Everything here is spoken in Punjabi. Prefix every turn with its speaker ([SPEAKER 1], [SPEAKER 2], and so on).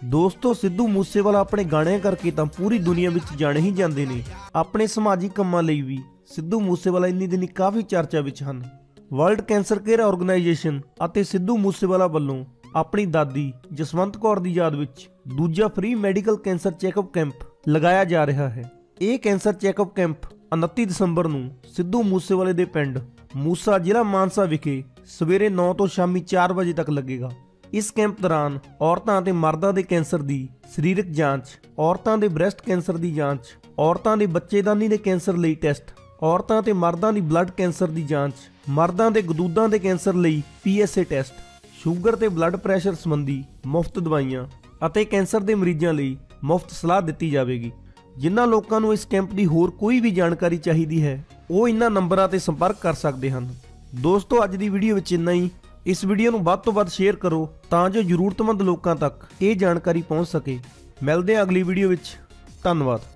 [SPEAKER 1] ਦੋਸਤੋ ਸਿੱਧੂ ਮੂਸੇਵਾਲਾ ਆਪਣੇ ਗਾਣਿਆਂ ਕਰਕੇ ਤਾਂ ਪੂਰੀ ਦੁਨੀਆ ਵਿੱਚ ਜਾਣੇ ਹੀ ਜਾਂਦੇ ਨੇ। ਆਪਣੇ ਸਮਾਜਿਕ ਕੰਮਾਂ ਲਈ ਵੀ ਸਿੱਧੂ ਮੂਸੇਵਾਲਾ ਇੰਨੀ ਦਿਨੀ ਕਾਫੀ ਚਰਚਾ ਵਿੱਚ ਹਨ। ਵਰਲਡ ਕੈਂਸਰ ਕੇਅਰ ਆਰਗੇਨਾਈਜੇਸ਼ਨ ਅਤੇ ਸਿੱਧੂ ਮੂਸੇਵਾਲਾ ਵੱਲੋਂ ਆਪਣੀ ਦਾਦੀ ਜਸਵੰਤ ਕੌਰ ਦੀ ਯਾਦ ਵਿੱਚ ਦੂਜਾ free medical cancer checkup camp ਲਗਾਇਆ ਜਾ ਰਿਹਾ ਹੈ। ਇਹ ਕੈਂਸਰ ਚੈੱਕਅਪ ਕੈਂਪ 29 ਦਸੰਬਰ ਨੂੰ ਸਿੱਧੂ ਮੂਸੇਵਾਲੇ ਦੇ ਪਿੰਡ ਮੂਸਾ ਜ਼ਿਲ੍ਹਾ ਮਾਨਸਾ ਵਿਖੇ ਸਵੇਰੇ 9 ਤੋਂ ਸ਼ਾਮੀ 4 ਵਜੇ ਤੱਕ ਲੱਗੇਗਾ। ਇਸ ਕੈਂਪ ਦੌਰਾਨ ਔਰਤਾਂ ਅਤੇ ਮਰਦਾਂ ਦੇ ਕੈਂਸਰ ਦੀ ਸਰੀਰਕ ਜਾਂਚ, ਔਰਤਾਂ ਦੇ ਬ੍ਰੈਸਟ ਕੈਂਸਰ ਦੀ ਜਾਂਚ, ਔਰਤਾਂ ਦੇ ਬੱਚੇਦਾਨੀ ਦੇ ਕੈਂਸਰ ਲਈ ਟੈਸਟ, ਔਰਤਾਂ ਤੇ ਮਰਦਾਂ ਦੀ ਬਲੱਡ ਕੈਂਸਰ ਦੀ ਜਾਂਚ, ਮਰਦਾਂ ਦੇ ਗਦੂਦਾਂ ਦੇ ਕੈਂਸਰ ਲਈ PSA ਟੈਸਟ, ਸ਼ੂਗਰ ਤੇ ਬਲੱਡ ਪ੍ਰੈਸ਼ਰ ਸੰਬੰਧੀ ਮੁਫਤ ਦਵਾਈਆਂ ਅਤੇ ਕੈਂਸਰ ਦੇ ਮਰੀਜ਼ਾਂ ਲਈ ਮੁਫਤ ਸਲਾਹ ਦਿੱਤੀ ਜਾਵੇਗੀ। ਜਿਨ੍ਹਾਂ ਲੋਕਾਂ ਨੂੰ ਇਸ ਕੈਂਪ ਦੀ ਹੋਰ ਕੋਈ ਵੀ ਜਾਣਕਾਰੀ ਚਾਹੀਦੀ ਹੈ ਉਹ ਇਹਨਾਂ ਨੰਬਰਾਂ ਤੇ ਸੰਪਰਕ ਕਰ ਸਕਦੇ ਹਨ। ਦੋਸਤੋ ਅੱਜ ਦੀ ਵੀਡੀਓ ਵਿੱਚ ਇੰਨਾ ਹੀ। ਇਸ ਵੀਡੀਓ ਨੂੰ ਵੱਧ ਤੋਂ ਵੱਧ ਸ਼ੇਅਰ ਕਰੋ ਤਾਂ ਜੋ ਜ਼ਰੂਰਤਮੰਦ ਲੋਕਾਂ ਤੱਕ ਇਹ ਜਾਣਕਾਰੀ ਪਹੁੰਚ ਸਕੇ। ਮਿਲਦੇ ਹਾਂ ਅਗਲੀ ਵੀਡੀਓ ਵਿੱਚ। ਧੰਨਵਾਦ।